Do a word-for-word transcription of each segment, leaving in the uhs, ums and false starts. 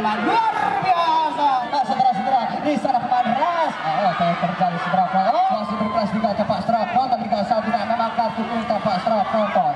penampilan luar biasa. Nah, saudara-saudara, di sana pemain ras. Oh, saya terjadi saudara. Oh, masih berkelas juga Pak Strap. Nonton tiga satu dan memang kartu kuning Pak Strap nonton.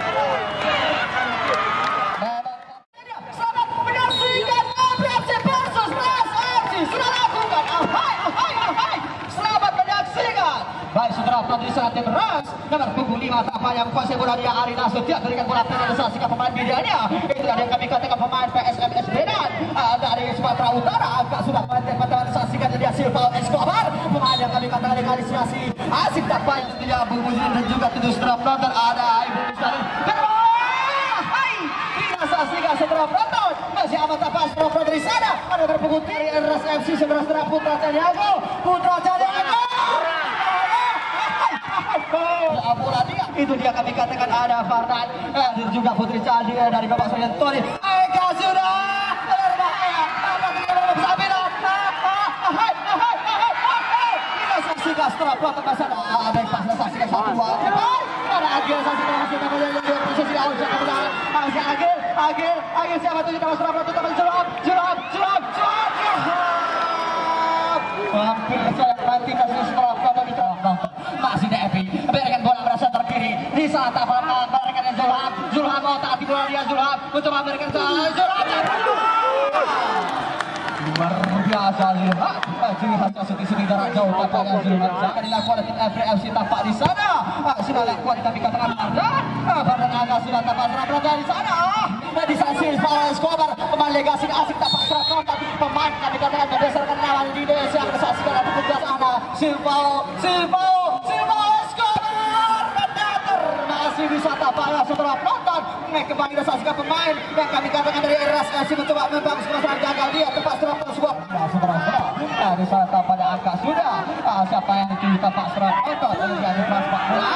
Selamat menyaksikan A P F C versus Ras F C. Sudah lakukan. Ahai, ahai, ahai. Selamat menyaksikan. Baik saudara, di saat tim Ras nomor punggung lima apa yang kuasai bola dia Ari Nasution berikan bola finalisasi ke pemain bidannya. Itu yang kami katakan pemain P S M S Medan uh, dari Sumatera Utara agak sudah finalisasikan dia Silva Escobar, pemain yang kami katakan finalisasi asik apa yang setia berbunyi dan juga tujuh strap penonton ada Ibu Mustari. Hai, finalisasikan setelah penonton masih amat apa strap penonton di sana ada berpunggung dari Ras F C sebelah setelah Putra Caniago, Putra Caniago. Bola dia itu dia kami katakan ada Fardan eh, dan juga Putri Candi eh, dari Bapak Soyan Tony. Eka sudah berbahaya. Apa tidak Sabina? Hai hai hai. Kita saksikan setelah pelotong pasal ada pas saksikan satu dua. Ada Agil saksikan masih namanya yang dia posisi awal kemudian masih Agil Agil Agil siapa tuh kita setelah pelotong tapi jurap jurap jurap jurap. Hampir saya nanti kasih setelah pelotong itu masih D F I berikan bola merasa terkiri di saat apa berikan Zulham Zulham mau taati bola dia Zulham mencoba berikan Zulham luar biasa lihat lihat kasih sini jarak jauh tampaknya Zulham akan dilakukan oleh tim F C tampak di sana sudah lakukan kami katakan Fardan Fardan agak sudah tampak serap di sana di sana Silva Escobar pemain legasi asik tampak serap tapi pemain kami katakan berdasarkan lawan di Indonesia yang bersaksikan ada petugas sana Silva Silva Silva Escobar mendatar masih bisa tampaknya setelah penonton kembali disaksikan pemain yang kami katakan dari Ras F C mencoba membangun masalah gagal dia tempat serap tersebut setelah nah di sana tampaknya angka sudah ah, siapa yang dituju tampak serap penonton yang transpak bola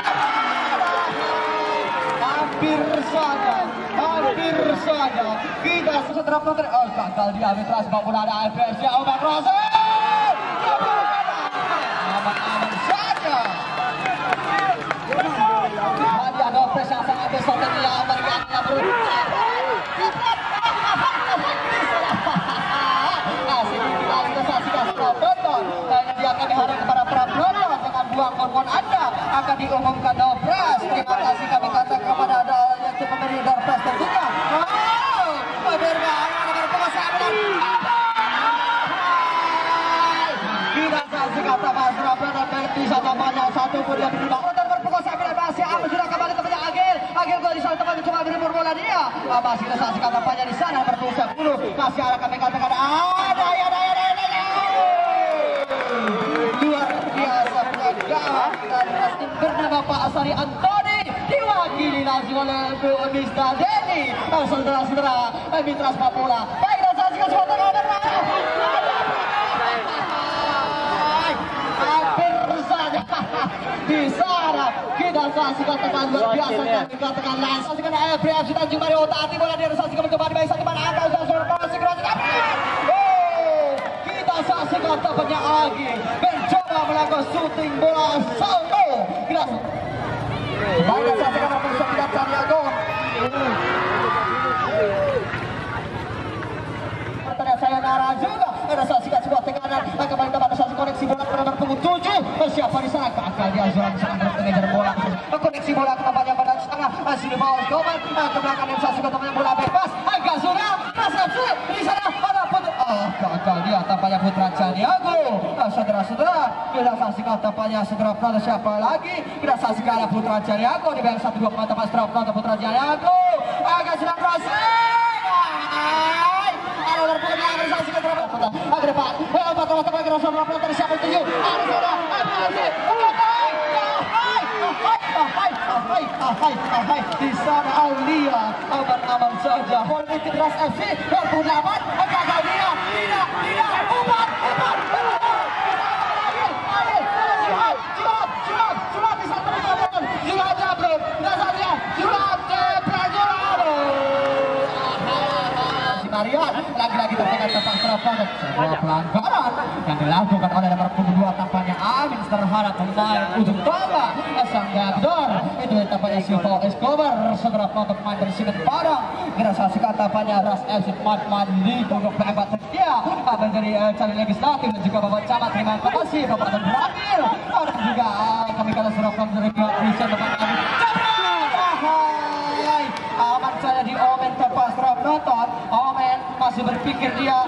hampir saja hampir saja kita setelah penonton oh gagal dia transpak bola ada F C Obat Rose aman-aman saja hadi ada press yang sangat besar dari yang berikan yang berusaha asik kita kita saksikan setelah penonton dan dia akan diharap kepada para penonton dengan buang hormon anda akan diumumkan Dopres. Terima kasih kami katakan kepada yang pemberi Dopres tentunya oh berbahaya dengan pengusaha kita saksikan tambah serapnya dan bisa tambahnya satu pun yang berubah untuk berpengusaha masih Amin sudah kembali tempatnya Agil Agil gol di sana tempatnya cuma beri bola dia masih kita saksikan tampaknya di sana berpengusaha sepuluh masih ada kami katakan ada ya ada ya ada luar biasa penjagaan dari tim bernama Pak Asari Antoni diwakili langsung oleh Bu Mista Deni saudara-saudara Mitra Sepak Bola baik dan saksikan semua tengah di sana kita saksikan tekan luar biasa kami katakan langsung saksikan A F C dan juga di otak hati bola dia saksikan mencoba di bawah satu mana angka sudah sudah segera kita saksikan tampaknya Agi mencoba melakukan shooting bola salto kita baik saksikan performa tidak Santiago saya nara juga ada saksikan sebuah tekanan kembali dapat satu koneksi bola ke nomor punggung tujuh siapa di sana gagal dia Zoran sangat mengejar bola koneksi bola ke tempatnya pada sana masih di bawah Goman ke belakang yang saksikan tempatnya bola bebas agak sudah masuk di sana ada Putra oh gagal dia tampaknya Putra Caniago saudara-saudara kita saksikan tampaknya segera penonton siapa lagi kita saksikan ada Putra Caniago di bawah satu dua penonton pas penonton Putra Caniago agak sudah berhasil ke depan empat orang teman kita sama pelontar siapa yang tujuh ada sana hai di sana Aulia aman-aman saja politik Ras F C dua puluh delapan gagal dia tidak tidak umat umat Jurat Jurat Jurat di sana Jurat Jabril nggak saja Jurat Jabril Marian lagi-lagi tertekan tempat serapkan sebuah pelanggaran yang dilakukan oleh nomor punggung dua tampaknya Amin terhadap pemain ujung tombak sang Gabdor. Itu tampaknya Silva Escobar segera untuk pemain dari Simen Padang. Kita saksikan tampaknya Ras F C Matman di punggung keempat setia menjadi calon legislatif dan juga Bapak Camat. Terima kasih Bapak dan berakhir dan juga kami kata serapkan dari pihak Christian Bapak Amin. Aman saya di Omen tepat serap nonton. Omen masih berpikir dia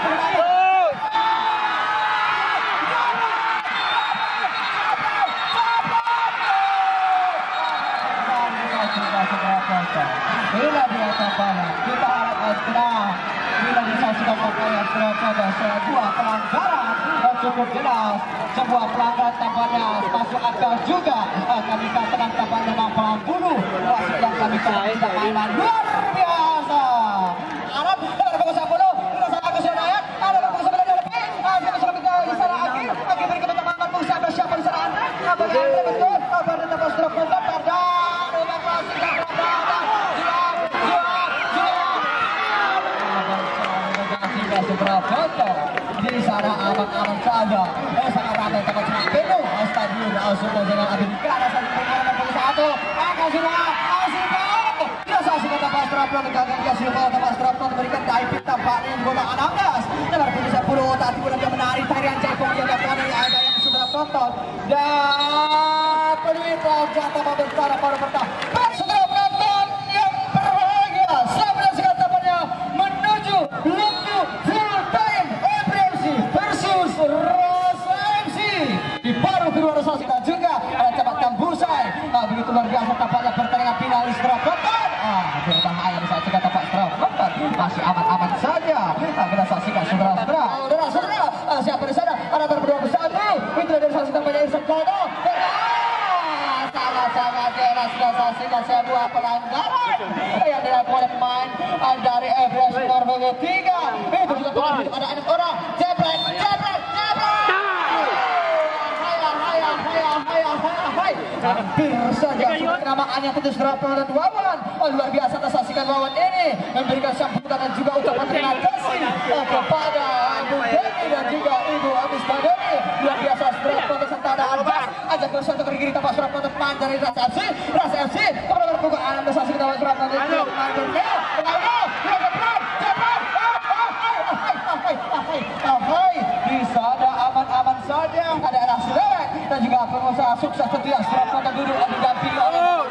bila dia tampaknya kita harap segera bila disaksikan tampaknya serap sebuah pelanggaran cukup jelas, sebuah pelanggaran tampaknya masuk akal juga. Kami katakan tampaknya nampak bulu wasit yang kami katakan mainan luar biasa. Arab ada pukul sepuluh kita sangat kesulitan ada pukul sembilan lebih ada sudah kita di sana akhir akhir beri kepada Muhammad Musa bersiap di sana Andre apa yang Andre betul apa yang tempat strop kontak pada rumah klasik seberapa di sana aman-aman saja. Eh sangat ramai tempat cuma penuh stadion semua dengan Amerika ada satu nomor satu akan sudah Silva dia saksikan tempat strapon gagal dia Silva tempat strapon memberikan Daipit tampaknya di bola enam belas nomor punggung sepuluh tadi pun dia menarik tarian Jaipong yang dapat yang ada yang sudah tonton dan peluit jatah membesar pada pertama segera penonton yang berbahagia saya menyaksikan tampaknya menuju Luku full time Ebremsi versus Rasa M C di paruh kedua saksikan juga ada cepat Tambusai. Nah, begitu luar biasa tampaknya pertandingan finalis Strapon. Ah, berbahaya bisa juga tapak Strapon masih aman-aman saja. Nah, kita saksikan saudara-saudara. Saudara-saudara, siapa di sana? Ada berdua bersatu. Itu dari saksikan banyak Irsan Kono. Sangat-sangat jelas kita saksikan sebuah pelanggaran yang dilakukan oleh pemain dari F B S nomor tiga. Itu juga telah hidup ada enam orang. Jebret, jebret, jebret. Hampir saja kenamaannya tentu Strapon dan Wawan. Oh, luar biasa kita saksikan Wawan ini memberikan sambutan dan juga ucapan terima kasih kepada Ibu Deni dan juga Ibu Abis Badeni. Luar biasa Strapon beserta ada Arjas ajak bersatu ke kiri tempat Strapon depan dari Ras F C. Ras F C kepada perbukaan anda saksikan tempat Strapon dan juga di sana aman-aman saja ada arah selek dan juga pengusaha sukses setia Strapon dan duduk didampingi oleh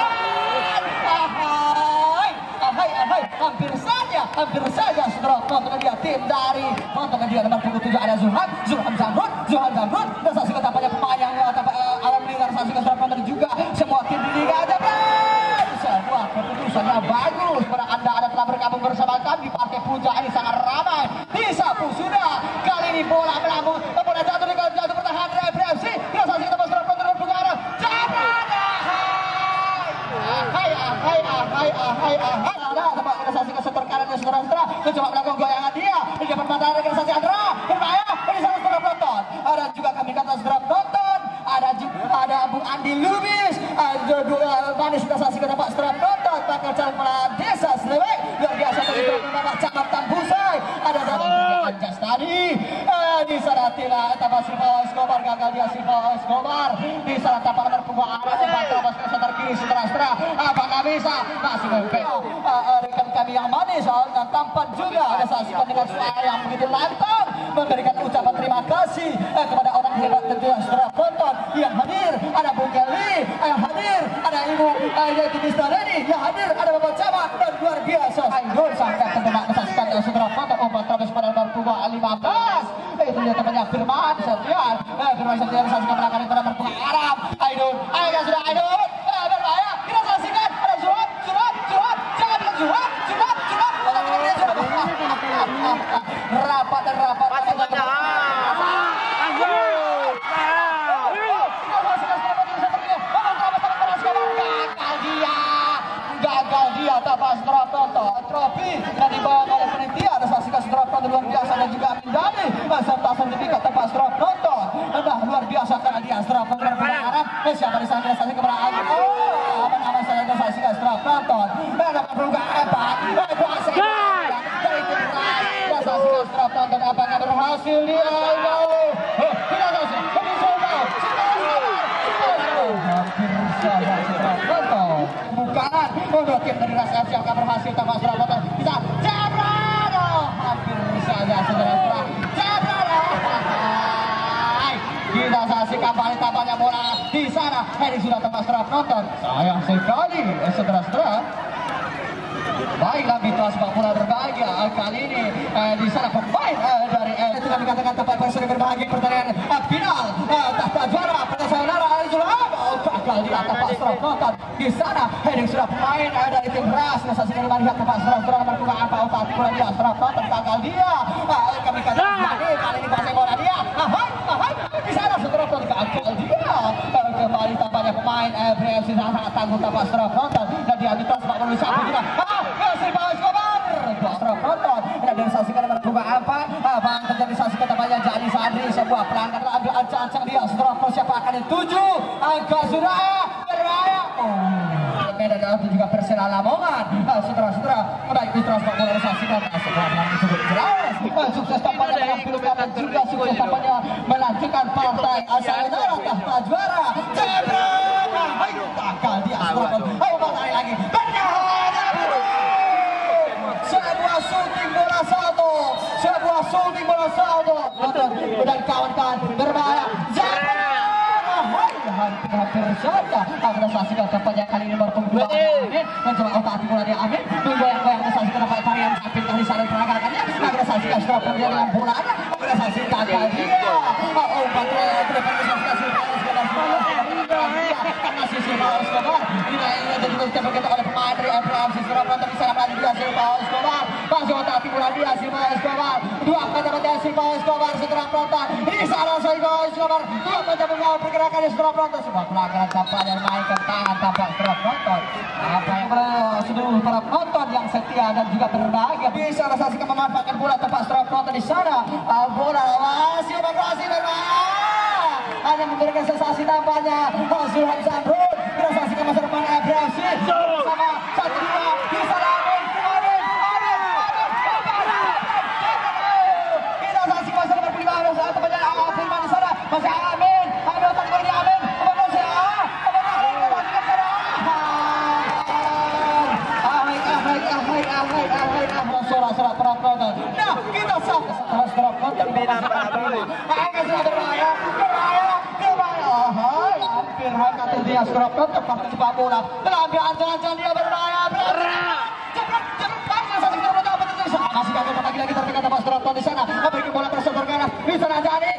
hampir saja hampir saja Strapon dengan dia tim dari dengan dia nomor punggung tujuh ada Zulhan Zulhan Zamrud Zulhan Zamrud dan saksikan tampaknya pemain yang alhamdulillah saksikan Strapon dan juga semua tim di Liga ada semua keputusan yang bagus pada anda ada telah bergabung bersama kami. Partai Puja ini sangat ramai disapu sudah kali ini bola melambung bola jatuh di jatuh bertahan dari F C kita saksikan tempat Strapon terus buka arah jangan hai hai hai hai hai ada tempat kita saksikan setor kanan dan saudara-saudara mencoba melakukan goyangan dia di depan mata ada kita saksikan Andra berbahaya ini sana saudara penonton ada juga kami kata saudara penonton ada juga ada Bu Andi Lubis ada dua manis kita saksikan tempat saudara penonton bakal calon kepala desa Selewek luar biasa tadi Bapak Camat Tambusai ada dari Anjas tadi di sana tidak tanpa Silva Escobar gagal dia Silva Escobar di sana tanpa nomor punggung arah empat terus ke setar kiri saudara-saudara apa nggak bisa masih mempel rekan kami yang manis dan tampan juga ada saksikan dengan suara yang begitu lantang memberikan ucapan terima kasih kepada orang hebat tentunya saudara penonton yang hadir ada Bung Kelly yang hadir ada Ibu Yaitu Mister Reni yang hadir ada Bapak Camat dan luar biasa Aidul sampai terdemak kesaksikan dan saudara penonton obat terus pada nomor punggung lima belas itu dia temannya Firman Setian Firman Setian saksikan belakang itu nomor punggung Arab Aidul Aidul sudah Aidul berbahaya kita saksikan ada Zuhad Zuhad Zuhad jangan bilang Zuhad Zuhad Zuhad rapat dan rapat gagal dia tapas Strapon trofi dan dibawa oleh penitia ada saksikan Strapon luar biasa dan juga Amindani serta sertifikat tapas Strapon nah luar biasa karena dia Strapon dan Arab siapa di sana saksikan kepada Agung oh aman-aman saja dan saksikan Strapon dan dapat juga hebat kuasa dari tim lain dan saksikan Strapon dan apa yang berhasil dia kembali tampaknya bola di sana. Heading sudah tepat setelah penonton. Sayang sekali, saudara-saudara. Baiklah Mitra sepak bola berbahagia kali ini eh, di sana pemain eh, dari eh, itu kami katakan tempat perseri berbahagia pertandingan eh, final eh, tahta juara pada saudara Al-Zulham. Oh, gagal di atas Pak Straf nonton di sana. Heading sudah pemain eh, dari tim Ras. Saksikan melihat tempat Straf Straf berbuka apa otak bola dia Straf nonton gagal dia. Eh, kami katakan kali kali ini pasang bola dia. Ahai, ahai di sana Straf nonton gagal dia. Eh, kembali tampaknya pemain eh, B F C sangat tangguh tempat Straf nonton dan dia Mitra sepak bola satu juga. Silva Escobar, Straf nonton dan disaksikan menentukan apa? Apa yang terjadi saksikan tampaknya Jani Sadri sebuah pelanggaran ambil ancang-ancang dia Straf siapa akan dituju? Angka sudah berbahaya. Oh, Medan itu juga Persela Lamongan. Saudara-saudara, baik Mitra sepak bola disaksikan sebuah pelanggaran cukup jelas. Sukses tampaknya menampilkan dan juga sukses tampaknya melanjutkan partai Sayonara tahta juara. Cedera, ayo gagal dia Straf. Ayo partai lagi. Sebuah shooting bola saldo, sebuah shooting bola saldo, dan kawan-kawan berbahaya. Hampir-hampir saja akan saksikan tampaknya kali ini bertemu dua Amin mencoba otak hati bola dia Amin menggoyang-goyang saksikan tampaknya tarian samping dari sana peragakannya akan saksikan Straf dengan bolanya akan saksikan dia oh patrol itu dapat disaksikan karena sisi Silva Escobar ini yang jadi terjadi oleh pemain dari F M C Surabaya di sana lagi dia Silva Escobar masih otak hati bola dia Silva Escobar dua kali dapat Silva Escobar setelah penonton di sana Silva Escobar dua kali mengawal pergerakan setelah penonton sebuah pelanggaran tampaknya mainkan tangan tampak setelah penonton apa yang seluruh para penonton yang setia dan juga berbahagia bisa saksikan memanfaatkan bola tempat setelah penonton di sana bola masih masih berbahaya hanya memberikan sensasi tampaknya Zulham Zamrud kita saksikan masa depan F M C sama satu dua di sana Amin Amin Amin kita saksikan masa depan prima saat tempatnya Firman di sana masih Amin Amin otak bola di Amin suara-suara penonton. Nah, kita sampai setelah penonton akan sudah berbahaya, berbahaya, berbahaya. Hampir hampir dia sudah penonton pasti sepak bola. Terlambat anjang-anjang dia berbahaya, berbahaya. Cepat, cepat, satu kita berapa betul. Masih gagal lagi-lagi terdekat tempat sudah penonton di sana. Memberikan bola persib bergerak di sana Jani.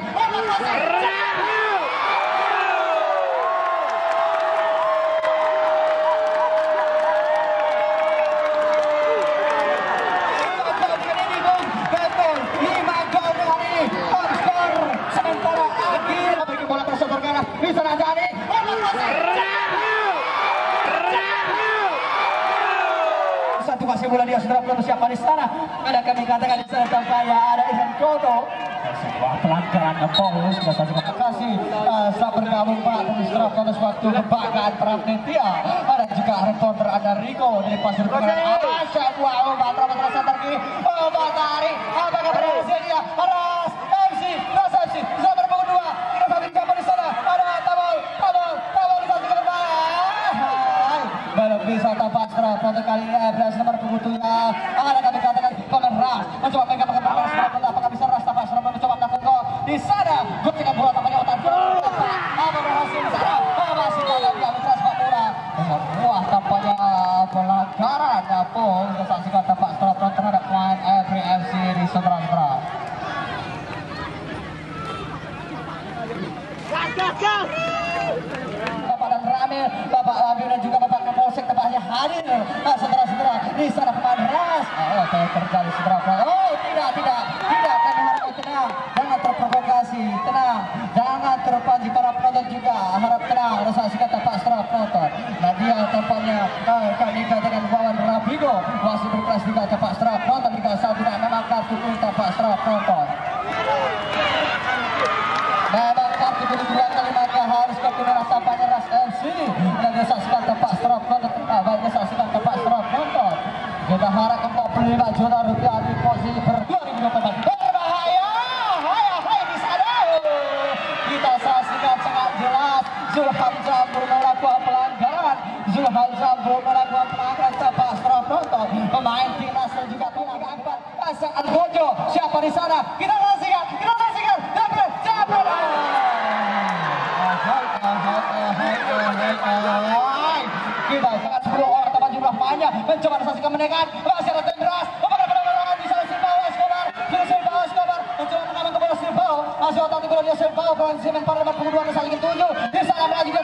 Satu kasih bola dia sudah belum siapa di sana. Ada kami katakan di sana tampaknya ada Ivan Kodo. Sebuah pelanggaran Apollo sudah saja terima kasih setelah bergabung Pak dan setelah proses waktu kebanggaan Pranetia. Ada juga reporter ada Rico dari Pasir Pengeran Asia Wow Batra Batra Santar kiri oh Batari apakah berhasil dia Ras M C Ras M C bisa berpukul dua kita sampai siapa di sana ada Tabol Tabol Tabol di satu berbahaya belum bisa tampak setelah proses kali ini Ebras nomor punggung tujuh ada kami katakan Komen Ras mencoba pegang pegang Ras apakah bisa Ras tampak setelah mencoba melakukan gol di sana guntingan bola tampaknya otak apa berhasil di sana masih gagal dia Mitra sepak bola semua tampaknya pelanggaran Apung kita saksikan tampak setelah penonton terhadap pemain F M C di Seberang-Seberang. Bapak dan Ramil, Bapak Ramil dan juga Bapak Kapolsek tempatnya hadir saudara-saudara di sana pemain Ras. Oh, terjadi seberang-seberang. Oh, tidak, tidak, tidak kami harap tenang, jangan terprovokasi, tenang, jangan terpancing para penonton juga harap tenang. Ada saksikan tampak setelah penonton. Nah dia tampaknya kami katakan Wawan Rafigo masih berkelas juga tampak setelah penonton jika saat tidak memang kartu kuning tampak setelah penonton. Memang kartu kuning dua kali maka harus kartu merah tampaknya Ras M C dan dia saksikan tampak setelah penonton. Baiknya saksikan tampak setelah penonton. Kita harap empat puluh lima juta rupiah di posisi per dua ribu dua puluh empat. Berbahaya, hai hai di sana. Kita saksikan sangat jelas Zulham Zamrud melakukan pelanggaran. Zulham Zamrud melakukan pelanggaran tampak setelah penonton. Pemain timnas dan juga pemain keempat Hasan Algojo. Siapa di sana? Kita saksikan, kita saksikan. Dan siapa? menekan masih ada deras pada perlawanan di sana Silva Escobar kini Silva Escobar mencoba mengaman ke bola Silva masih otak di bola dia Silva kalau semen pada nomor punggung dua saling tujuh di sana melaju dia